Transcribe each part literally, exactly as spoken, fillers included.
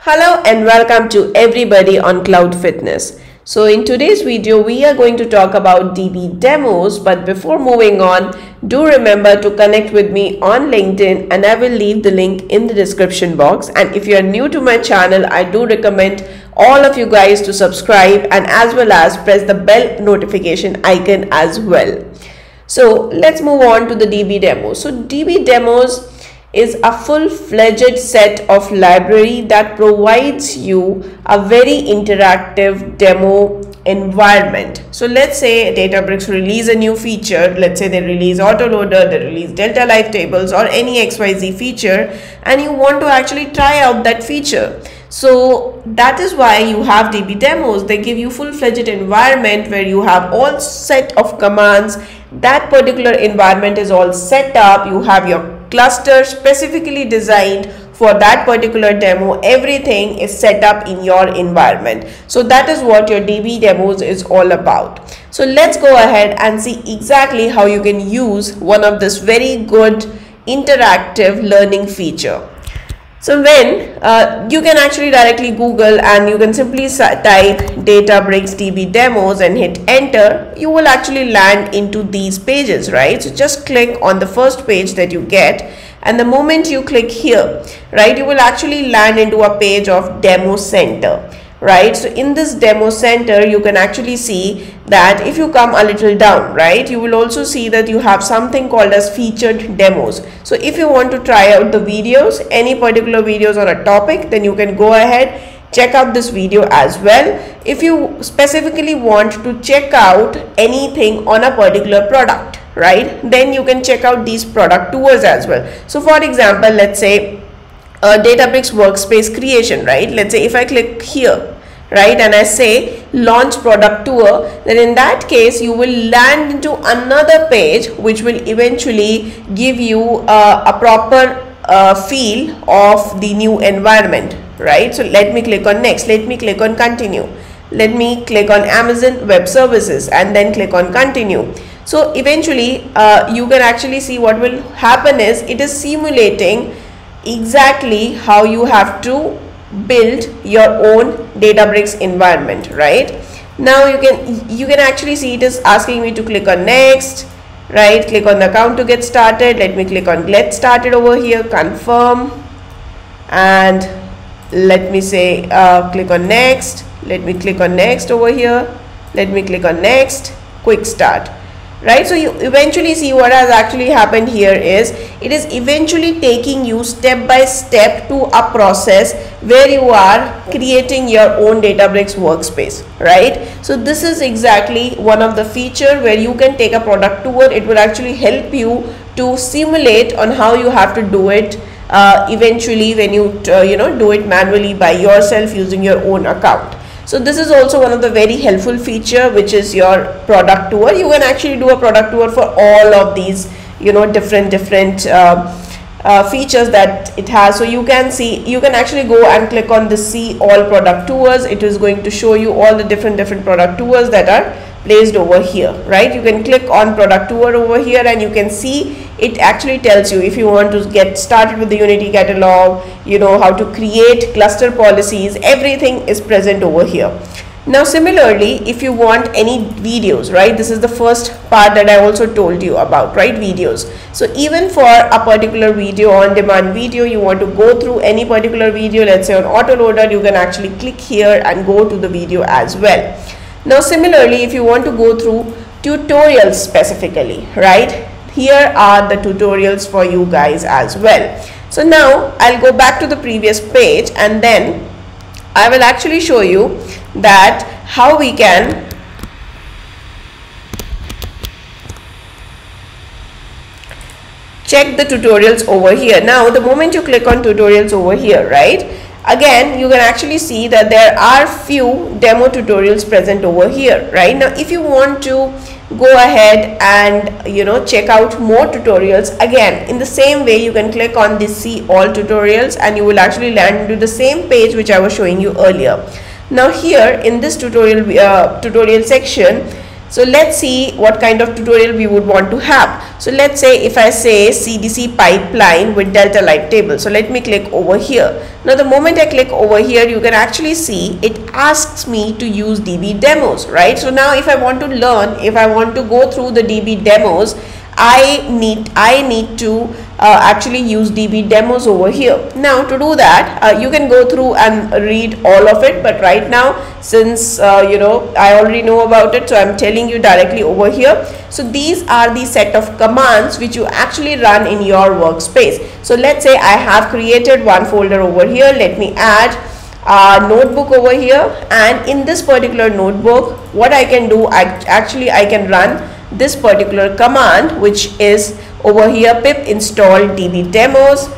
Hello and welcome to everybody on Cloud Fitness. So in today's video, we are going to talk about D B demos, but before moving on, do remember to connect with me on LinkedIn and I will leave the link in the description box. And if you are new to my channel, I do recommend all of you guys to subscribe and as well as press the bell notification icon as well. So let's move on to the D B demos. So D B demos is a full-fledged set of library that provides you a very interactive demo environment. So let's say Databricks release a new feature. Let's say they release autoloader, they release delta live tables or any X Y Z feature, and you want to actually try out that feature. So that is why you have D B demos. They give you full-fledged environment where you have all set of commands. That particular environment is all set up. You have your cluster specifically designed for that particular demo. Everything is set up in your environment. So that is what your D B demos is all about. So let's go ahead and see exactly how you can use one of this very good interactive learning feature. So when uh, you can actually directly Google and you can simply type Databricks D B demos and hit enter, you will actually land into these pages, right? So just click on the first page that you get, and the moment you click here, right, you will actually land into a page of Demo Center. Right, so in this demo center you can actually see that if you come a little down, right, you will also see that you have something called as featured demos. So if you want to try out the videos, any particular videos on a topic, then you can go ahead, check out this video as well. If you specifically want to check out anything on a particular product, right, then you can check out these product tours as well. So for example, let's say Uh, Databricks workspace creation, right? Let's say if I click here, right, and I say launch product tour, then in that case you will land into another page which will eventually give you uh, a proper uh, feel of the new environment, right? So let me click on next, let me click on continue, let me click on Amazon Web Services and then click on continue. So eventually uh, you can actually see what will happen is it is simulating exactly how you have to build your own Databricks environment. Right now you can you can actually see it is asking me to click on next, right, click on the account to get started. Let me click on get started over here, confirm, and let me say uh, click on next. Let me click on next over here, let me click on next, quick start. Right, so you eventually see what has actually happened here is it is eventually taking you step by step to a process where you are creating your own Databricks workspace, right? So this is exactly one of the feature where you can take a product tour. It will actually help you to simulate on how you have to do it uh, eventually when you uh, you know do it manually by yourself using your own account. So this is also one of the very helpful feature, which is your product tour. You can actually do a product tour for all of these, you know, different different uh, uh, features that it has. So you can see, you can actually go and click on the see all product tours. It is going to show you all the different different product tours that are placed over here, right? You can click on product tour over here and you can see it actually tells you if you want to get started with the Unity catalog, you know, how to create cluster policies, everything is present over here. Now similarly, if you want any videos, right, this is the first part that I also told you about, right, videos. So even for a particular video, on demand video, you want to go through any particular video, let's say on autoloader, you can actually click here and go to the video as well. Now similarly, if you want to go through tutorials specifically, right, here are the tutorials for you guys as well. So now I'll go back to the previous page and then I will actually show you that how we can check the tutorials over here. Now the moment you click on tutorials over here, right, again you can actually see that there are few demo tutorials present over here. Right now if you want to go ahead and you know check out more tutorials, again in the same way you can click on this see all tutorials and you will actually land into the same page which I was showing you earlier. Now here in this tutorial uh, tutorial section, So let's see what kind of tutorial we would want to have. So let's say if I say C D C pipeline with Delta Light table. So let me click over here. Now the moment I click over here, you can actually see it asks me to use D B demos, right? So now if I want to learn, if I want to go through the D B demos, I need I need to uh, actually use D B demos over here. Now to do that, uh, you can go through and read all of it, but right now, since uh, you know I already know about it, so I'm telling you directly over here. So these are the set of commands which you actually run in your workspace. So let's say I have created one folder over here. Let me add a notebook over here, and in this particular notebook, what I can do, I actually I can run this particular command, which is over here, pip install db demos.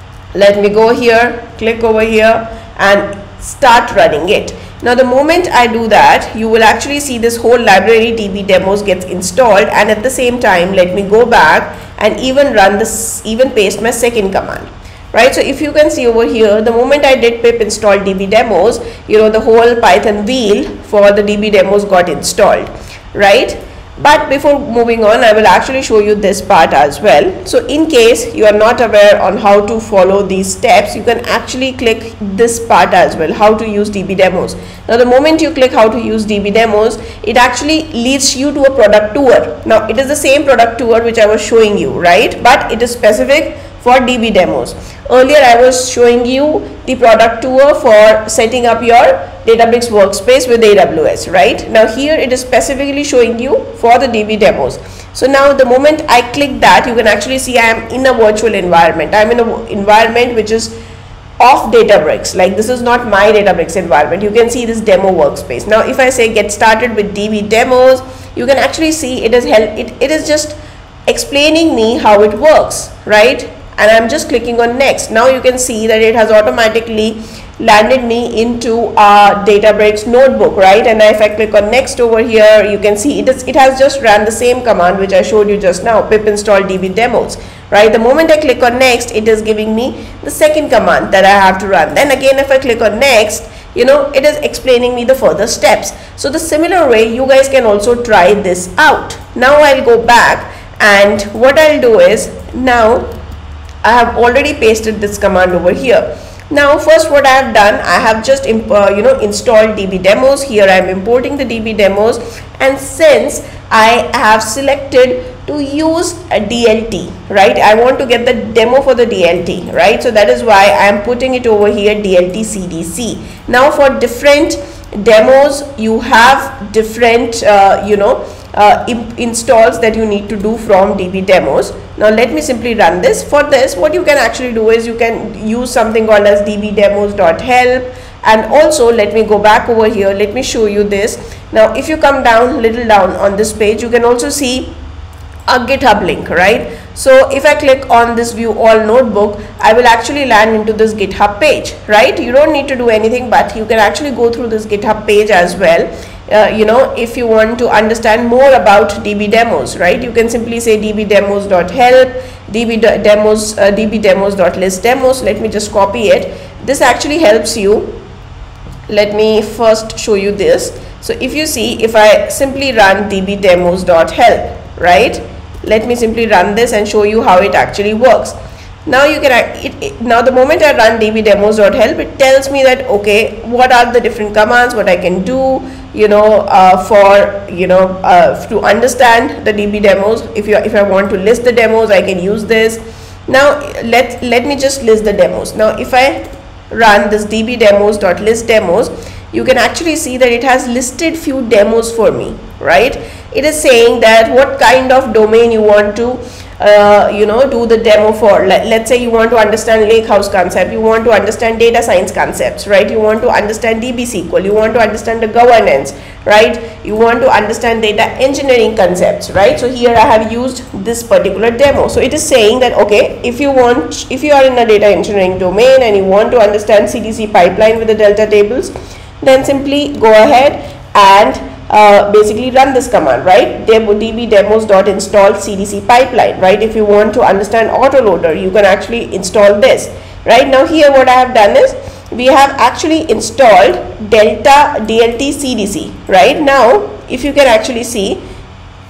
Let me go here, click over here and start running it. Now the moment I do that, you will actually see this whole library db demos gets installed, and at the same time let me go back and even run this, even paste my second command, right? So if you can see over here, the moment I did pip install db demos, you know, the whole Python wheel for the db demos got installed, right? But before moving on, I will actually show you this part as well. So in case you are not aware on how to follow these steps, you can actually click this part as well, how to use D B demos. Now the moment you click how to use D B demos, it actually leads you to a product tour. Now it is the same product tour which I was showing you, right? But it is specific for D B demos. Earlier I was showing you the product tour for setting up your Databricks workspace with A W S, right? Now here it is specifically showing you for the D B demos. So now the moment I click that, you can actually see I am in a virtual environment. I am in an environment which is of Databricks. Like, this is not my Databricks environment. You can see this demo workspace. Now if I say get started with D B demos, you can actually see it is help it, it is just explaining me how it works, right? And I'm just clicking on next. Now you can see that it has automatically landed me into a Databricks notebook, right? And if I click on next over here, you can see it is it has just ran the same command which I showed you just now, pip install db demos, right? The moment I click on next, it is giving me the second command that I have to run. Then again, if I click on next, you know, it is explaining me the further steps. So the similar way you guys can also try this out. Now I'll go back, and what I'll do is, now I have already pasted this command over here. Now first what I have done, I have just uh, you know installed D B demos. Here I am importing the D B demos, and since I have selected to use a D L T, right, I want to get the demo for the D L T, right? So that is why I am putting it over here, D L T C D C. Now for different demos, you have different uh, you know Uh, installs that you need to do from D B demos. Now let me simply run this. For this, what you can actually do is you can use something called as d b demos dot help, and also let me go back over here. Let me show you this. Now if you come down little down on this page, you can also see a GitHub link, right? So if I click on this view all notebook, I will actually land into this GitHub page, right? You don't need to do anything, but you can actually go through this GitHub page as well. Uh, you know, if you want to understand more about D B demos, right, you can simply say d b demos dot help, db demos uh, d b demos dot list demos. Let me just copy it. This actually helps you. Let me first show you this. So if you see, if I simply run d b demos dot help, right, let me simply run this and show you how it actually works. Now you can it, it, now the moment I run d b demos dot help, it tells me that okay, what are the different commands, what I can do, you know, uh, for you know uh, to understand the D B demos. If you if I want to list the demos, I can use this. Now let let me just list the demos. Now if I run this d b demos dot list demos, you can actually see that it has listed few demos for me, right? It is saying that what kind of domain you want to Uh, you know do the demo for. Let, let's say you want to understand lakehouse concept, you want to understand data science concepts, right? You want to understand D B S Q L, you want to understand the governance, right? You want to understand data engineering concepts, right? So here I have used this particular demo. So it is saying that okay, if you want if you are in a data engineering domain and you want to understand C D C pipeline with the Delta tables, then simply go ahead and Uh, basically run this command, right? d b demos dot install C D C pipeline, right? If you want to understand autoloader, you can actually install this, right? Now here what I have done is we have actually installed Delta D L T C D C, right? Now if you can actually see,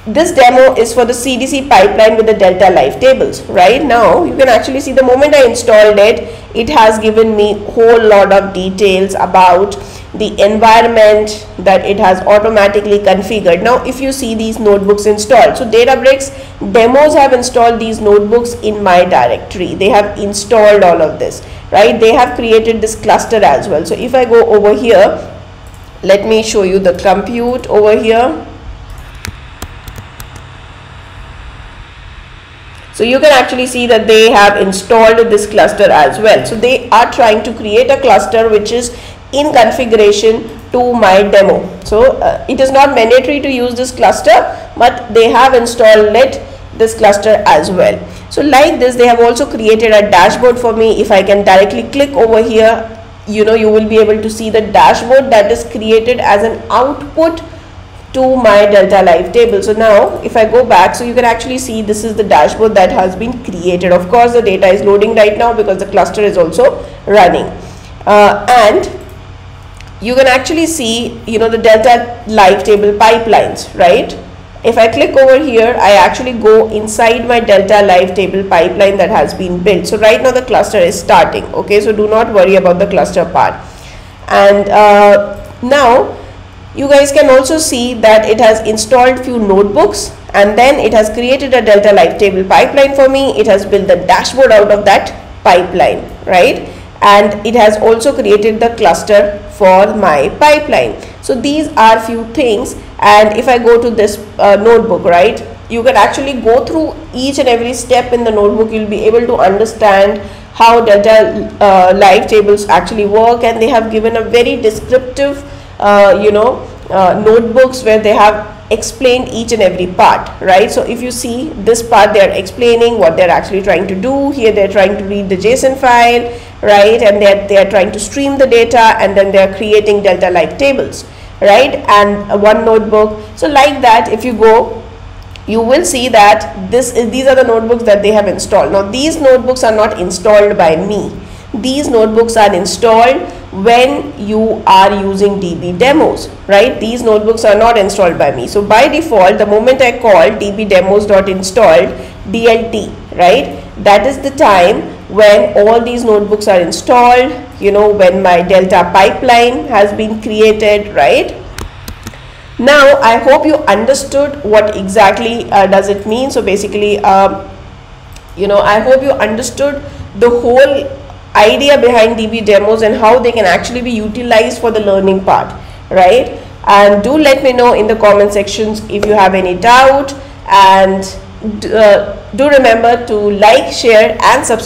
this demo is for the C D C pipeline with the Delta Live tables. Right now you can actually see the moment I installed it, it has given me whole lot of details about the environment that it has automatically configured. Now if you see these notebooks installed, so Databricks demos have installed these notebooks in my directory. They have installed all of this, right? They have created this cluster as well. So if I go over here, let me show you the compute over here. So you can actually see that they have installed this cluster as well. So they are trying to create a cluster which is in configuration to my demo. So uh, it is not mandatory to use this cluster, but they have installed it, this cluster as well. So like this, they have also created a dashboard for me. If I can directly click over here, you know, you will be able to see the dashboard that is created as an output to my Delta Live table. So now if I go back, so you can actually see this is the dashboard that has been created. Of course the data is loading right now because the cluster is also running, uh, and you can actually see, you know, the Delta Live table pipelines, right? If I click over here, I actually go inside my Delta Live table pipeline that has been built. So right now the cluster is starting, okay? So do not worry about the cluster part. And uh, now you guys can also see that it has installed few notebooks, and then it has created a Delta Live table pipeline for me. It has built the dashboard out of that pipeline, right? And it has also created the cluster for my pipeline. So these are few things. And if I go to this uh, notebook, right, you can actually go through each and every step in the notebook. You'll be able to understand how Delta uh, Live tables actually work, and they have given a very descriptive uh, you know uh, notebooks where they have explained each and every part, right? So if you see this part, they are explaining what they're actually trying to do. Here they're trying to read the JSON file, right, and they're they are trying to stream the data, and then they're creating Delta Live tables, right, and uh, one notebook. So like that, if you go, you will see that this is these are the notebooks that they have installed. Now these notebooks are not installed by me. These notebooks are installed when you are using D B demos, right? These notebooks are not installed by me. So by default, the moment I call dbdemos.installed D L T, right, that is the time when all these notebooks are installed, you know, when my Delta pipeline has been created, right? Now I hope you understood what exactly uh, does it mean. So basically, um, you know, I hope you understood the whole idea behind D B demos and how they can actually be utilized for the learning part, right? And do let me know in the comment sections if you have any doubt, and uh, do remember to like, share and subscribe.